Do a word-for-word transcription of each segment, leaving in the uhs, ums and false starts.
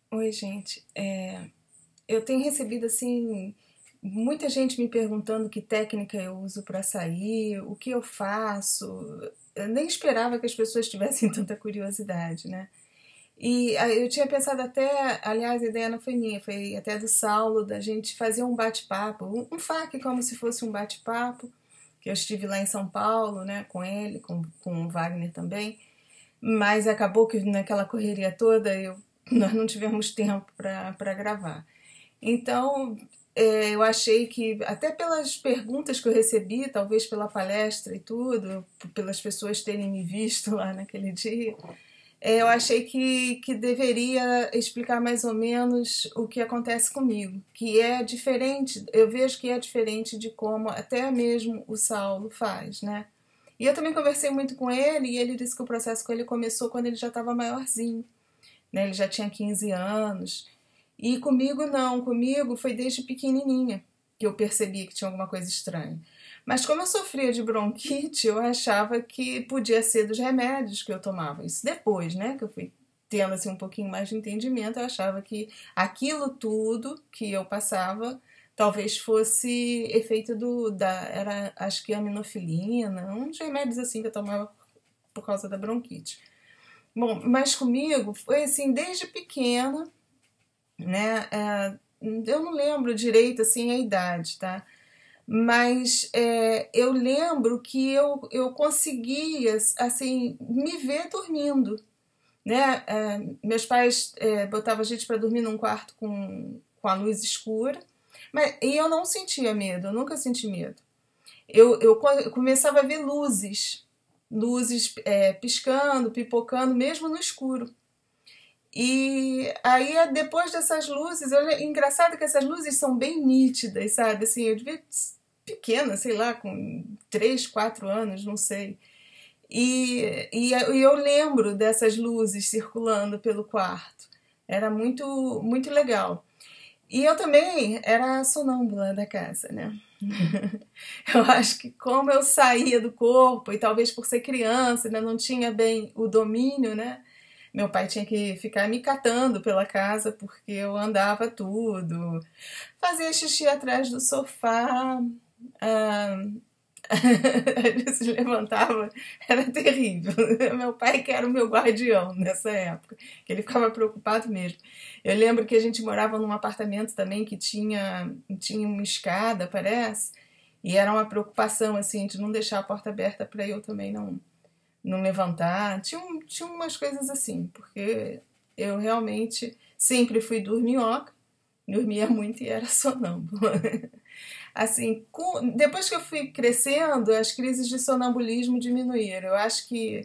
Oi, gente. É, eu tenho recebido assim muita gente me perguntando que técnica eu uso para sair, o que eu faço. Eu nem esperava que as pessoas tivessem tanta curiosidade, né? E aí, eu tinha pensado até, aliás, a ideia não foi minha, foi até do Saulo, da gente fazer um bate-papo, um, um F A Q como se fosse um bate-papo, que eu estive lá em São Paulo, né, com ele, com, com o Wagner também. Mas acabou que naquela correria toda eu, nós não tivemos tempo para gravar. Então, é, eu achei que, até pelas perguntas que eu recebi, talvez pela palestra e tudo, pelas pessoas terem me visto lá naquele dia, é, eu achei que, que deveria explicar mais ou menos o que acontece comigo, que é diferente, eu vejo que é diferente de como até mesmo o Saulo faz, né? E eu também conversei muito com ele e ele disse que o processo com ele começou quando ele já estava maiorzinho, né? Ele já tinha quinze anos. E comigo não, comigo foi desde pequenininha que eu percebi que tinha alguma coisa estranha. Mas como eu sofria de bronquite, eu achava que podia ser dos remédios que eu tomava. Isso depois, né, que eu fui tendo assim um pouquinho mais de entendimento, eu achava que aquilo tudo que eu passava talvez fosse efeito do da era acho que aminofilina, uns remédios assim que eu tomava por causa da bronquite. Bom, mas comigo foi assim desde pequena, né? É, eu não lembro direito assim a idade, tá? Mas é, eu lembro que eu, eu conseguia assim me ver dormindo, né? É, meus pais é, botavam a gente para dormir num quarto com, com a luz escura, mas e eu não sentia medo, eu nunca senti medo. Eu, eu, eu começava a ver luzes, luzes é, piscando, pipocando, mesmo no escuro. E aí, depois dessas luzes, eu, engraçado que essas luzes são bem nítidas, sabe? Assim, eu devia pequena, sei lá, com três, quatro anos, não sei. E, e, e eu lembro dessas luzes circulando pelo quarto. Era muito, muito legal. E eu também era sonâmbula da casa, né? Eu acho que como eu saía do corpo, e talvez por ser criança, ainda não tinha bem o domínio, né? Meu pai tinha que ficar me catando pela casa porque eu andava tudo. Fazia xixi atrás do sofá. Ah, ele se levantava, era terrível. Meu pai que era o meu guardião nessa época, que ele ficava preocupado mesmo. Eu lembro que a gente morava num apartamento também que tinha, tinha uma escada, parece, e era uma preocupação assim de não deixar a porta aberta para eu também não não levantar. Tinha, um, tinha umas coisas assim, porque eu realmente sempre fui dorminhoca, dormia muito e era sonâmbula. Assim, com, depois que eu fui crescendo, as crises de sonambulismo diminuíram. Eu acho que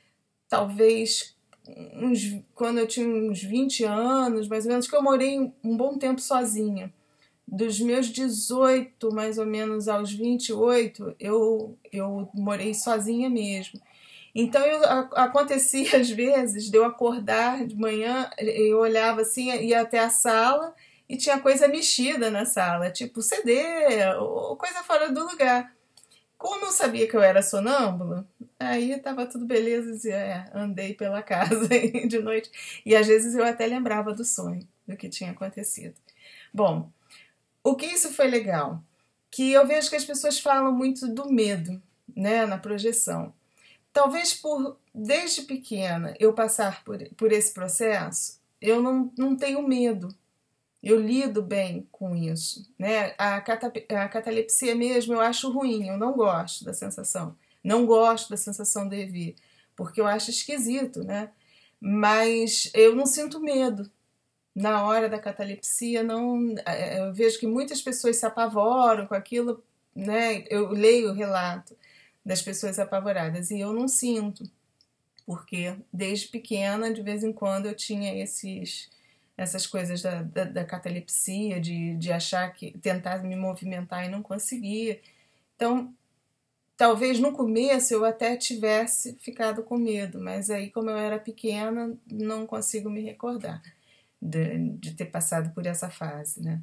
talvez uns, quando eu tinha uns vinte anos, mais ou menos, que eu morei um bom tempo sozinha. Dos meus dezoito, mais ou menos, aos vinte e oito, eu, eu morei sozinha mesmo. Então eu, a, acontecia às vezes de eu acordar de manhã, eu olhava assim, ia até a sala e tinha coisa mexida na sala, tipo C D ou coisa fora do lugar. Como eu sabia que eu era sonâmbula, aí estava tudo beleza, dizia, é, andei pela casa de noite. E às vezes eu até lembrava do sonho, do que tinha acontecido. Bom, o que isso foi legal? Que eu vejo que as pessoas falam muito do medo, né, na projeção. Talvez por, desde pequena, eu passar por, por esse processo, eu não, não tenho medo. Eu lido bem com isso, né? A, cata, a catalepsia mesmo eu acho ruim, eu não gosto da sensação. Não gosto da sensação de E V, porque eu acho esquisito, né? Mas eu não sinto medo. Na hora da catalepsia, não, eu vejo que muitas pessoas se apavoram com aquilo, né? Eu leio o relato das pessoas apavoradas e eu não sinto, porque desde pequena, de vez em quando, eu tinha esses essas coisas da, da, da catalepsia, de, de achar que tentar me movimentar e não conseguia. Então, talvez no começo eu até tivesse ficado com medo, mas aí, como eu era pequena, não consigo me recordar de, de ter passado por essa fase, né?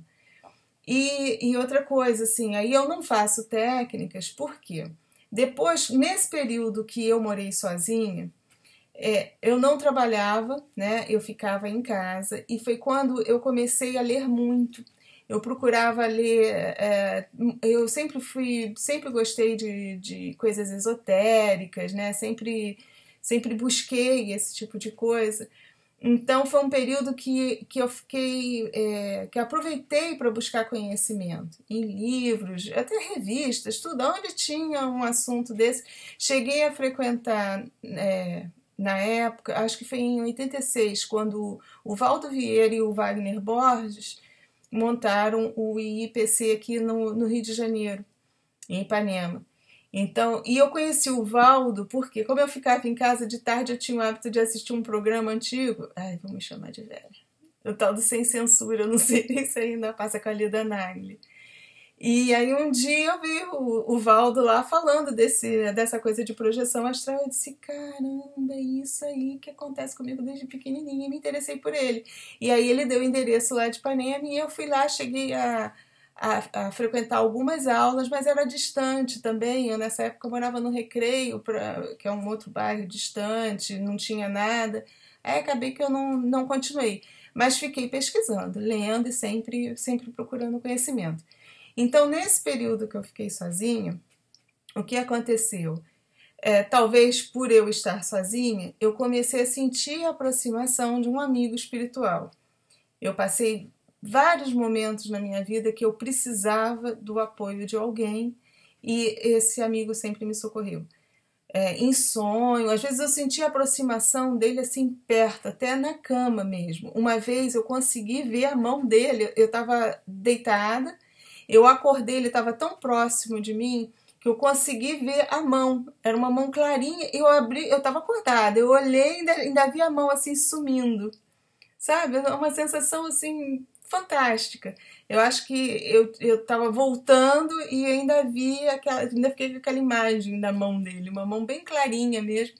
E, e outra coisa, assim, aí eu não faço técnicas, por quê? Depois, nesse período que eu morei sozinha, É, eu não trabalhava, né? Eu ficava em casa e foi quando eu comecei a ler muito. Eu procurava ler, é, eu sempre fui, sempre gostei de, de coisas esotéricas, né? Sempre, sempre busquei esse tipo de coisa. Então foi um período que, que eu fiquei, é, que eu aproveitei para buscar conhecimento em livros, até revistas, tudo, onde tinha um assunto desse. Cheguei a frequentar, é, na época, acho que foi em oitenta e seis, quando o Valdo Vieira e o Wagner Borges montaram o I I P C aqui no, no Rio de Janeiro, em Ipanema. Então, e eu conheci o Valdo porque, como eu ficava em casa de tarde, eu tinha o hábito de assistir um programa antigo. Ai, vamos me chamar de velha. O tal do Sem Censura, eu não sei se ainda passa com a Lida Nagli. E aí um dia eu vi o, o Valdo lá falando desse, dessa coisa de projeção astral. Eu disse, caramba, é isso aí que acontece comigo desde pequenininha. E me interessei por ele. E aí ele deu o endereço lá de Ipanema e eu fui lá, cheguei a... A, a frequentar algumas aulas, mas era distante também. Eu, nessa época, eu morava no Recreio, pra, que é um outro bairro distante, não tinha nada. Aí acabei que eu não, não continuei. Mas fiquei pesquisando, lendo e sempre, sempre procurando conhecimento. Então, nesse período que eu fiquei sozinha, o que aconteceu? É, talvez por eu estar sozinha, eu comecei a sentir a aproximação de um amigo espiritual. Eu passei vários momentos na minha vida que eu precisava do apoio de alguém e esse amigo sempre me socorreu. É, em sonho, às vezes eu sentia a aproximação dele assim perto, até na cama mesmo. Uma vez eu consegui ver a mão dele, eu estava deitada, eu acordei, ele estava tão próximo de mim que eu consegui ver a mão, era uma mão clarinha, eu abri, eu estava acordada, eu olhei e ainda, ainda vi a mão assim sumindo, sabe? Uma sensação assim fantástica. Eu acho que eu eu estava voltando e ainda vi aquela, ainda fiquei com aquela imagem da mão dele, uma mão bem clarinha mesmo.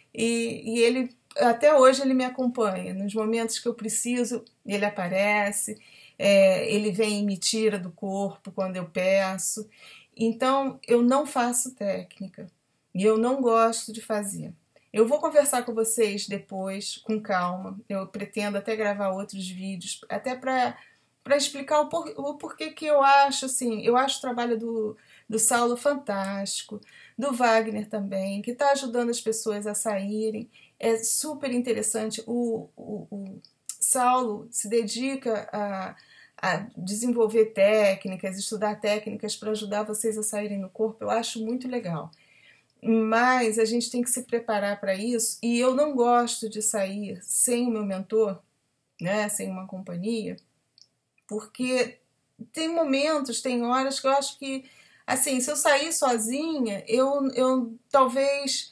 E, e ele até hoje ele me acompanha nos momentos que eu preciso, ele aparece, é, ele vem e me tira do corpo quando eu peço. Então eu não faço técnica e eu não gosto de fazer. Eu vou conversar com vocês depois, com calma. Eu pretendo até gravar outros vídeos, até para para explicar o, por, o porquê que eu acho, assim, eu acho o trabalho do, do Saulo fantástico, do Wagner também, que está ajudando as pessoas a saírem. É super interessante. O, o, o Saulo se dedica a, a desenvolver técnicas, estudar técnicas para ajudar vocês a saírem do corpo. Eu acho muito legal. Mas a gente tem que se preparar para isso, e eu não gosto de sair sem o meu mentor, né, sem uma companhia, porque tem momentos, tem horas que eu acho que, assim, se eu sair sozinha, eu, eu talvez,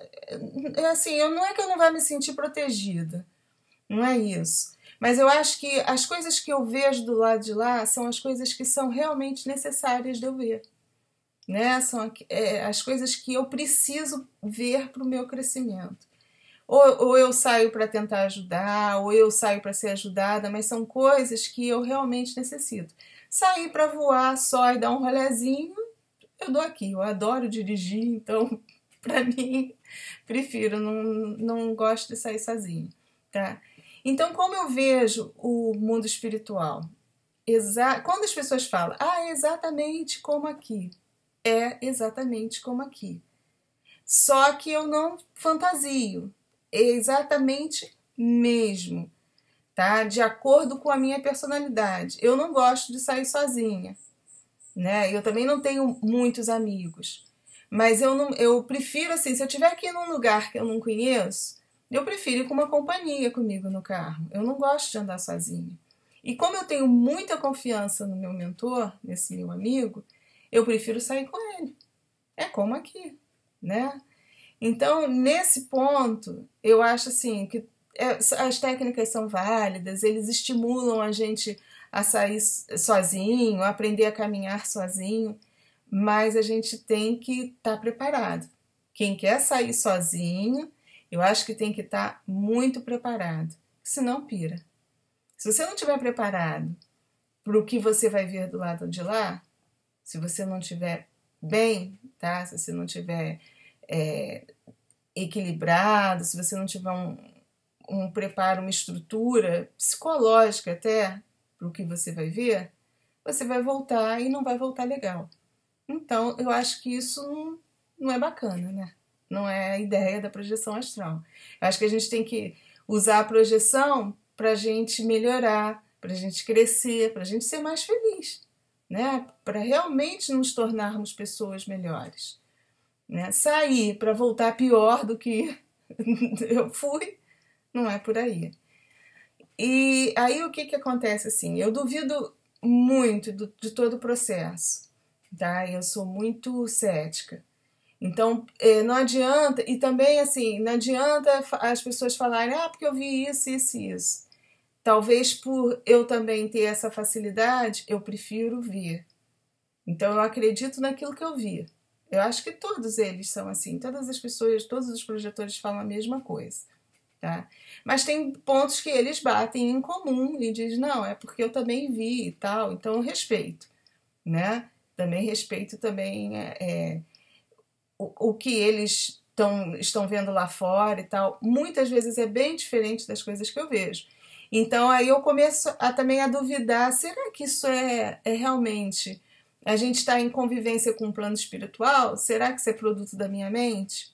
é assim, eu, não é que eu não vá me sentir protegida, não é isso. Mas eu acho que as coisas que eu vejo do lado de lá são as coisas que são realmente necessárias de eu ver. Né? São é, as coisas que eu preciso ver para o meu crescimento. Ou, ou eu saio para tentar ajudar, ou eu saio para ser ajudada, mas são coisas que eu realmente necessito. Sair para voar só e dar um rolezinho, eu dou aqui. Eu adoro dirigir, então, para mim, prefiro, não, não gosto de sair sozinha. Tá? Então, como eu vejo o mundo espiritual? Exa- Quando as pessoas falam, ah, é exatamente como aqui. É exatamente como aqui. Só que eu não fantasio. É exatamente mesmo, tá? De acordo com a minha personalidade. Eu não gosto de sair sozinha, né? Eu também não tenho muitos amigos. Mas eu, não, eu prefiro, assim, se eu estiver aqui num lugar que eu não conheço, eu prefiro ir com uma companhia comigo no carro. Eu não gosto de andar sozinha. E como eu tenho muita confiança no meu mentor, nesse meu amigo, eu prefiro sair com ele. É como aqui, né? Então, nesse ponto, eu acho assim que as técnicas são válidas, eles estimulam a gente a sair sozinho, a aprender a caminhar sozinho, mas a gente tem que estar preparado. Quem quer sair sozinho, eu acho que tem que estar muito preparado, senão pira. Se você não estiver preparado para o que você vai ver do lado de lá, se você não estiver bem, tá? Se você não estiver é, equilibrado, se você não tiver um, um preparo, uma estrutura psicológica até para o que você vai ver, você vai voltar e não vai voltar legal. Então, eu acho que isso não, não é bacana, né? Não é a ideia da projeção astral. Eu acho que a gente tem que usar a projeção para a gente melhorar, para a gente crescer, para a gente ser mais feliz, né? Para realmente nos tornarmos pessoas melhores. Né? Sair para voltar pior do que eu fui, não é por aí. E aí o que, que acontece assim? Eu duvido muito do, de todo o processo, tá? Eu sou muito cética. Então, não adianta, e também assim, não adianta as pessoas falarem, ah, porque eu vi isso, isso e isso. Talvez por eu também ter essa facilidade, eu prefiro ver. Então, eu acredito naquilo que eu vi. Eu acho que todos eles são assim, todas as pessoas, todos os projetores falam a mesma coisa, tá? Mas tem pontos que eles batem em comum e dizem, não, é porque eu também vi e tal, então eu respeito, né? Também respeito também é, o, o que eles tão, estão vendo lá fora e tal. Muitas vezes é bem diferente das coisas que eu vejo. Então aí eu começo a, também a duvidar, será que isso é, é realmente... A gente está em convivência com um plano espiritual? Será que isso é produto da minha mente?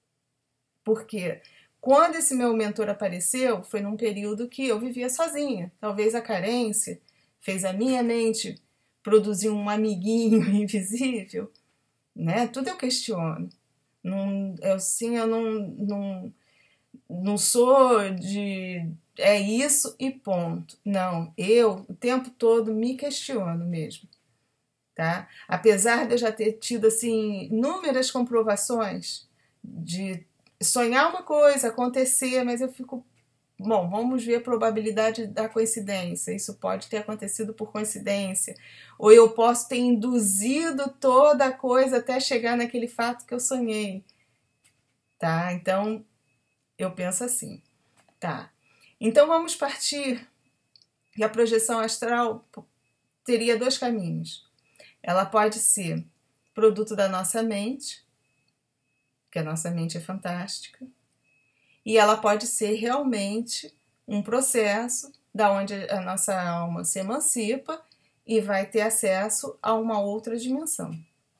Porque quando esse meu mentor apareceu, foi num período que eu vivia sozinha. Talvez a carência fez a minha mente produzir um amiguinho invisível, né? Tudo eu questiono. Não, eu, sim, eu não, não, não sou de... É isso e ponto. Não, eu o tempo todo me questiono mesmo. Tá? Apesar de eu já ter tido assim, inúmeras comprovações de sonhar uma coisa, acontecer, mas eu fico, bom, vamos ver a probabilidade da coincidência, isso pode ter acontecido por coincidência, ou eu posso ter induzido toda a coisa até chegar naquele fato que eu sonhei, tá? Então, eu penso assim, tá? Então, vamos partir que a projeção astral teria dois caminhos. Ela pode ser produto da nossa mente, que a nossa mente é fantástica, e ela pode ser realmente um processo da onde a nossa alma se emancipa e vai ter acesso a uma outra dimensão.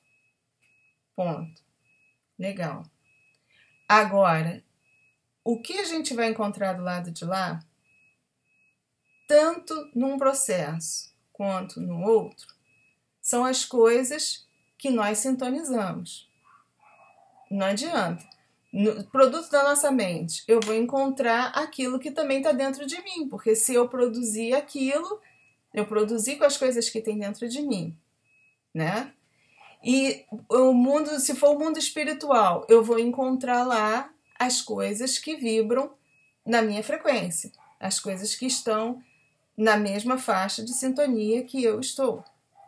Ponto. Legal. Agora, o que a gente vai encontrar do lado de lá, tanto num processo quanto no outro, são as coisas que nós sintonizamos. Não adianta. No produto da nossa mente, eu vou encontrar aquilo que também está dentro de mim, porque se eu produzir aquilo, eu produzi com as coisas que tem dentro de mim, né? E o mundo, se for o mundo espiritual, eu vou encontrar lá as coisas que vibram na minha frequência, as coisas que estão na mesma faixa de sintonia que eu estou,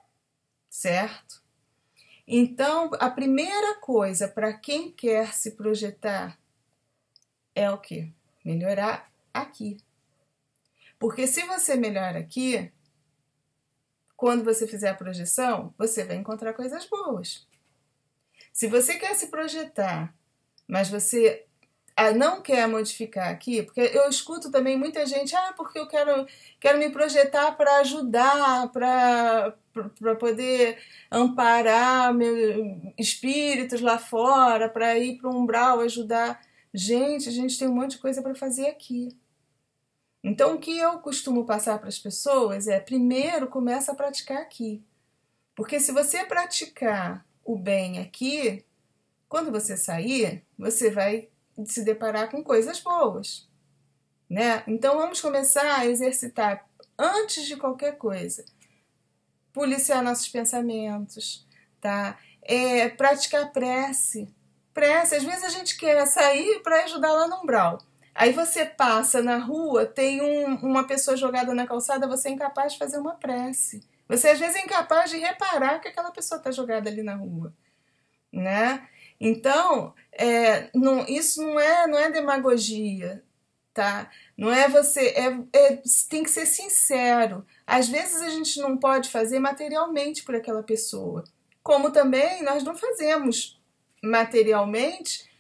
certo? Então, a primeira coisa para quem quer se projetar é o quê? Melhorar aqui. Porque se você melhora aqui, quando você fizer a projeção, você vai encontrar coisas boas. Se você quer se projetar, mas você não quer modificar aqui, porque eu escuto também muita gente, ah, porque eu quero, quero me projetar para ajudar, para para poder amparar meus espíritos lá fora, para ir para o umbral ajudar. Gente, a gente tem um monte de coisa para fazer aqui. Então, o que eu costumo passar para as pessoas é, primeiro, começa a praticar aqui. Porque se você praticar o bem aqui, quando você sair, você vai se deparar com coisas boas, né? Então, vamos começar a exercitar, antes de qualquer coisa, policiar nossos pensamentos, tá? É, praticar prece. Prece, às vezes a gente quer sair para ajudar lá no umbral. Aí você passa na rua, tem um, uma pessoa jogada na calçada, você é incapaz de fazer uma prece. Você às vezes é incapaz de reparar que aquela pessoa está jogada ali na rua, né? Então, é, não, isso não é, não é demagogia, tá? Não é você, é, é, tem que ser sincero. Às vezes a gente não pode fazer materialmente por aquela pessoa, como também nós não fazemos materialmente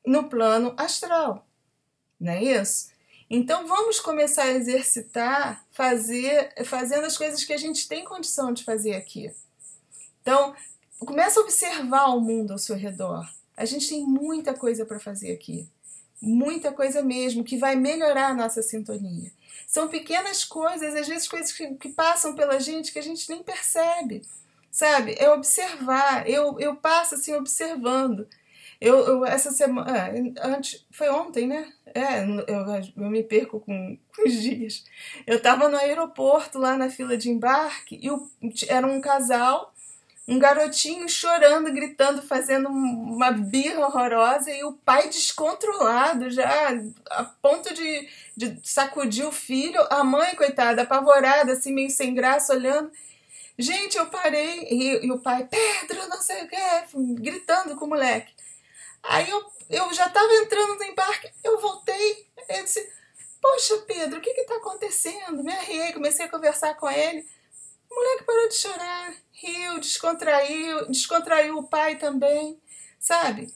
no plano astral, não é isso? Então vamos começar a exercitar, fazer, fazendo as coisas que a gente tem condição de fazer aqui. Então, começa a observar o mundo ao seu redor. A gente tem muita coisa para fazer aqui. Muita coisa mesmo, que vai melhorar a nossa sintonia. São pequenas coisas, às vezes coisas que, que passam pela gente que a gente nem percebe. Sabe? É observar. Eu, eu passo assim observando. Eu, eu essa semana, é, antes, foi ontem, né? É, eu, eu me perco com, com os dias. Eu estava no aeroporto, lá na fila de embarque, e o, era um casal, um garotinho chorando, gritando, fazendo uma birra horrorosa, e o pai descontrolado, já a ponto de, de sacudir o filho, a mãe, coitada, apavorada, assim, meio sem graça, olhando. Gente, eu parei, e, e o pai, Pedro, não sei o que, gritando com o moleque. Aí eu, eu já estava entrando no embarque, eu voltei, eu disse, poxa Pedro, o que está acontecendo? Me arriei, comecei a conversar com ele, o moleque parou de chorar, riu, descontraiu, descontraiu o pai também, sabe?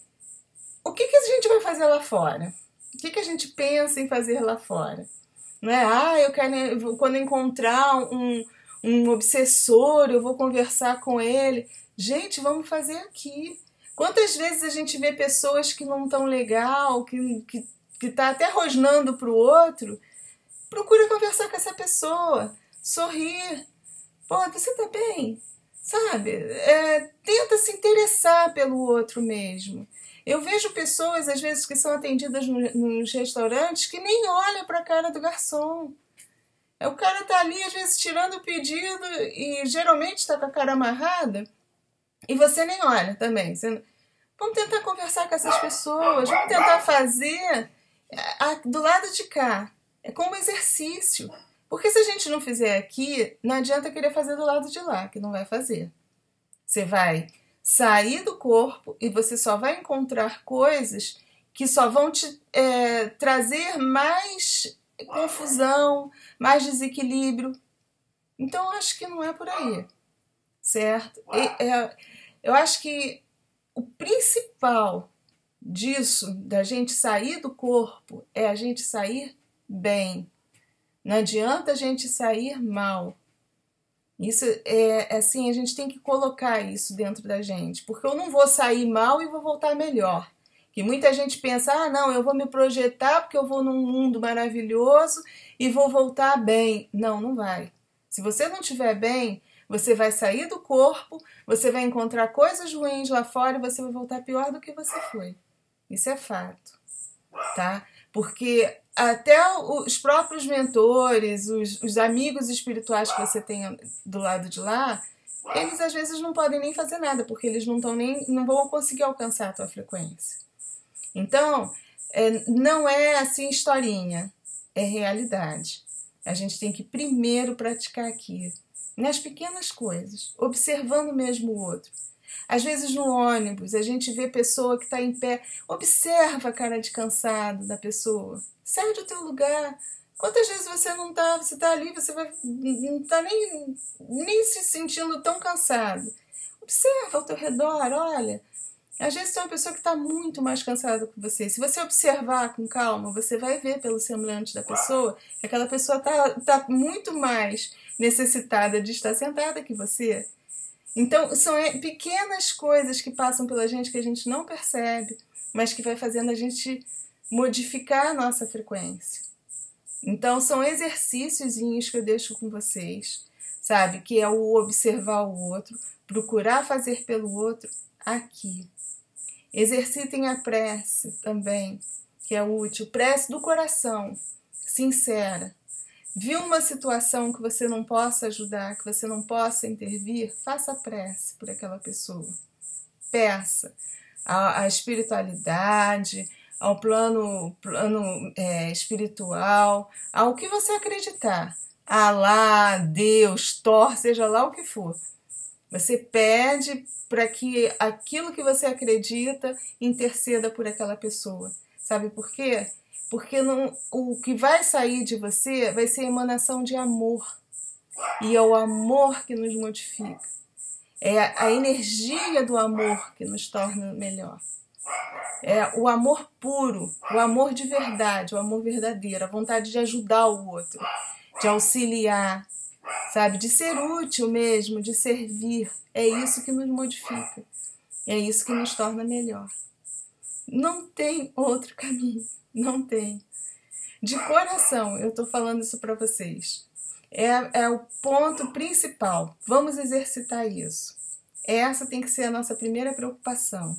O que, que a gente vai fazer lá fora? O que, que a gente pensa em fazer lá fora? Não é, ah, eu quero, quando encontrar um, um obsessor, eu vou conversar com ele. Gente, vamos fazer aqui. Quantas vezes a gente vê pessoas que não estão legal, que, que, que tá até rosnando para o outro, procura conversar com essa pessoa, sorrir. Pô, você tá bem? Sabe? É, tenta se interessar pelo outro mesmo. Eu vejo pessoas, às vezes, que são atendidas no, nos restaurantes que nem olham para a cara do garçom. É, o cara tá ali, às vezes, tirando o pedido e geralmente está com a cara amarrada. E você nem olha também. Você... Vamos tentar conversar com essas pessoas. Vamos tentar fazer do lado de cá. É como exercício. Porque se a gente não fizer aqui, não adianta querer fazer do lado de lá, que não vai fazer. Você vai sair do corpo e você só vai encontrar coisas que só vão te é, trazer mais confusão, mais desequilíbrio. Então, eu acho que não é por aí. Certo? E, é, eu acho que o principal disso, da gente sair do corpo, é a gente sair bem. Não adianta a gente sair mal. Isso é assim, a gente tem que colocar isso dentro da gente. Porque eu não vou sair mal e vou voltar melhor. Que muita gente pensa, ah, não, eu vou me projetar porque eu vou num mundo maravilhoso e vou voltar bem. Não, não vai. Se você não estiver bem, você vai sair do corpo, você vai encontrar coisas ruins lá fora e você vai voltar pior do que você foi. Isso é fato, tá? Porque até os próprios mentores, os, os amigos espirituais que você tem do lado de lá, eles às vezes não podem nem fazer nada, porque eles não, tão nem, não vão conseguir alcançar a tua frequência. Então, é, não é assim historinha, é realidade. A gente tem que primeiro praticar aqui, nas pequenas coisas, observando mesmo o outro. Às vezes no ônibus, a gente vê pessoa que está em pé, observa a cara de cansado da pessoa, sai do teu lugar. Quantas vezes você não está, você está ali, você vai, não está nem, nem se sentindo tão cansado. Observa ao teu redor, olha. Às vezes tem uma pessoa que está muito mais cansada que você. Se você observar com calma, você vai ver pelo semblante da pessoa que aquela pessoa está tá muito mais necessitada de estar sentada que você. Então, são pequenas coisas que passam pela gente que a gente não percebe, mas que vai fazendo a gente modificar a nossa frequência. Então, são exercíciozinhos que eu deixo com vocês, sabe? Que é o observar o outro, procurar fazer pelo outro aqui. Exercitem a prece também, que é útil. Prece do coração, sincera. Viu uma situação que você não possa ajudar, que você não possa intervir, faça a prece por aquela pessoa. Peça a, a espiritualidade, ao plano, plano é, espiritual, ao que você acreditar. Alá, Deus, Thor, seja lá o que for. Você pede para que aquilo que você acredita interceda por aquela pessoa. Sabe por quê? Porque não, o que vai sair de você vai ser emanação de amor. E é o amor que nos modifica. É a energia do amor que nos torna melhor. É o amor puro, o amor de verdade, o amor verdadeiro, a vontade de ajudar o outro, de auxiliar, sabe? De ser útil mesmo, de servir. É isso que nos modifica. É isso que nos torna melhor. Não tem outro caminho. Não tem. De coração, eu estou falando isso para vocês. É, é o ponto principal. Vamos exercitar isso. Essa tem que ser a nossa primeira preocupação.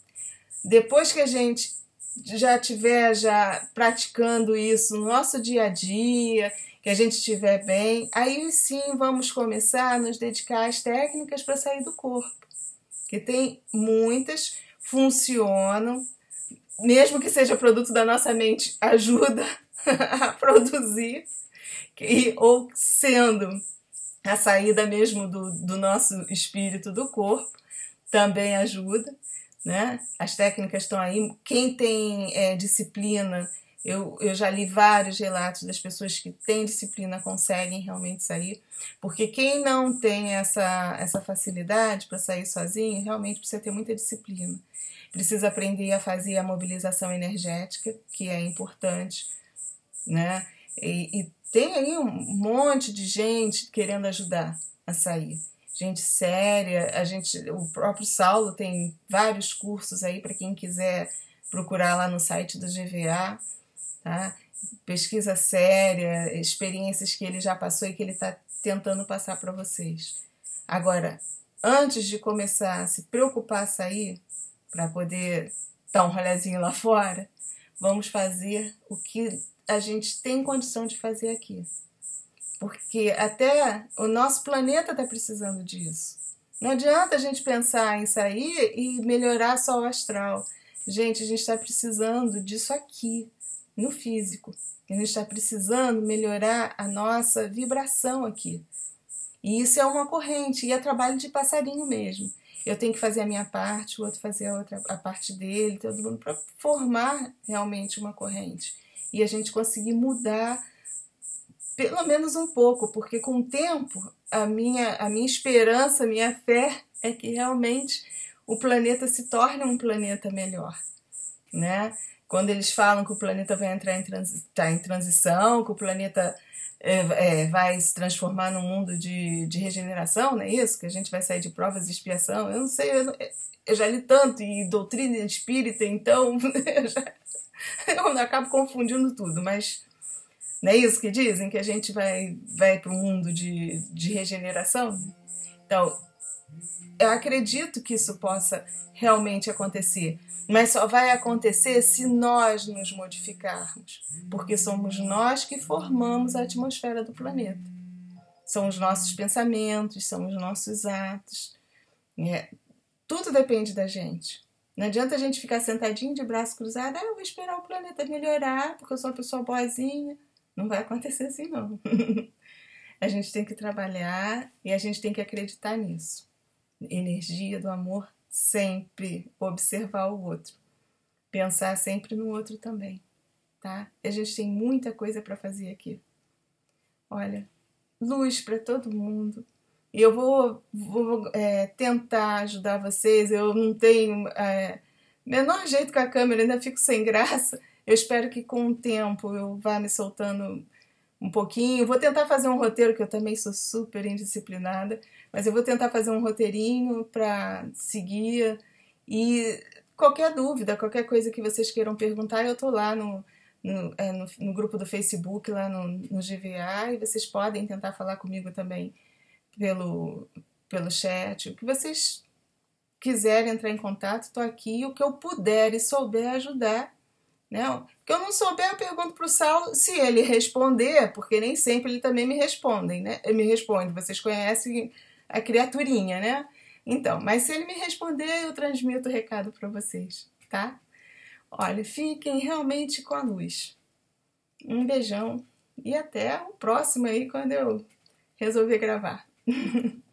Depois que a gente já estiver já praticando isso no nosso dia a dia, que a gente estiver bem, aí sim vamos começar a nos dedicar às técnicas para sair do corpo. Que tem muitas, funcionam, mesmo que seja produto da nossa mente, ajuda a produzir, que, ou sendo a saída mesmo do, do nosso espírito do corpo, também ajuda. Né? As técnicas estão aí. Quem tem é, disciplina, eu, eu já li vários relatos das pessoas que têm disciplina conseguem realmente sair, porque quem não tem essa, essa facilidade para sair sozinho, realmente precisa ter muita disciplina. Precisa aprender a fazer a mobilização energética, que é importante, né? E, e tem aí um monte de gente querendo ajudar a sair. Gente séria, a gente, o próprio Saulo tem vários cursos aí para quem quiser procurar lá no site do G V A, tá? Pesquisa séria, experiências que ele já passou e que ele está tentando passar para vocês. Agora, antes de começar a se preocupar a sair, para poder dar um rolezinho lá fora, vamos fazer o que a gente tem condição de fazer aqui. Porque até o nosso planeta está precisando disso. Não adianta a gente pensar em sair e melhorar só o astral. Gente, a gente está precisando disso aqui, no físico. A gente está precisando melhorar a nossa vibração aqui. E isso é uma corrente, e é trabalho de passarinho mesmo. Eu tenho que fazer a minha parte, o outro fazer a, outra, a parte dele, todo mundo, para formar realmente uma corrente. E a gente conseguir mudar pelo menos um pouco, porque com o tempo, a minha, a minha esperança, a minha fé é que realmente o planeta se torne um planeta melhor, né? Quando eles falam que o planeta vai entrar em, transi- tá em transição, que o planeta é, é, vai se transformar num mundo de, de regeneração, não é isso? Que a gente vai sair de provas e expiação. Eu não sei, eu, não- eu já li tanto, e doutrina espírita, então eu, já, eu acabo confundindo tudo, mas não é isso que dizem? Que a gente vai, vai para um mundo de, de regeneração? Então, eu acredito que isso possa realmente acontecer, mas só vai acontecer se nós nos modificarmos, porque somos nós que formamos a atmosfera do planeta. São os nossos pensamentos, são os nossos atos. É, tudo depende da gente. Não adianta a gente ficar sentadinho de braço cruzado, ah, eu vou esperar o planeta melhorar, porque eu sou uma pessoa boazinha. Não vai acontecer assim, não. A gente tem que trabalhar e a gente tem que acreditar nisso. Energia do amor, sempre observar o outro. Pensar sempre no outro também, tá? A gente tem muita coisa para fazer aqui. Olha, luz para todo mundo. E eu vou, vou é, tentar ajudar vocês. Eu não tenho é, menor jeito com a câmera, ainda fico sem graça. Eu espero que com o tempo eu vá me soltando um pouquinho. Vou tentar fazer um roteiro, que eu também sou super indisciplinada, mas eu vou tentar fazer um roteirinho para seguir. E qualquer dúvida, qualquer coisa que vocês queiram perguntar, eu tô lá no, no, é, no, no grupo do Facebook, lá no, no G V A, e vocês podem tentar falar comigo também pelo, pelo chat. O que vocês quiserem entrar em contato, estou aqui. O que eu puder e souber ajudar. Não, o que eu não souber, eu pergunto para o Saulo. Se ele responder, porque nem sempre ele também me respondem, né? Ele me responde, vocês conhecem a criaturinha, né? Então, mas se ele me responder, eu transmito o recado para vocês, tá? Olha, fiquem realmente com a luz. Um beijão e até o próximo aí, quando eu resolver gravar.